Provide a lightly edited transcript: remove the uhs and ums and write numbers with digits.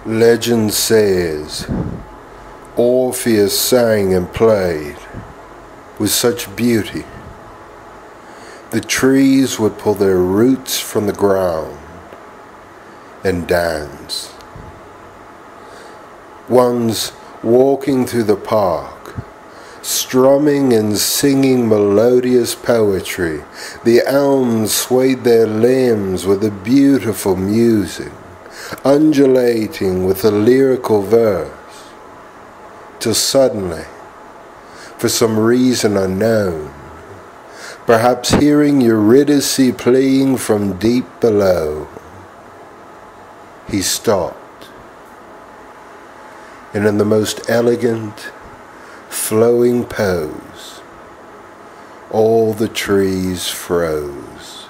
Legend says Orpheus sang and played with such beauty. The trees would pull their roots from the ground and dance. Ones walking through the park, strumming and singing melodious poetry, the elms swayed their limbs with a beautiful music, undulating with a lyrical verse, till suddenly, for some reason unknown, perhaps hearing Eurydice playing from deep below, he stopped, and in the most elegant, flowing pose, all the trees froze.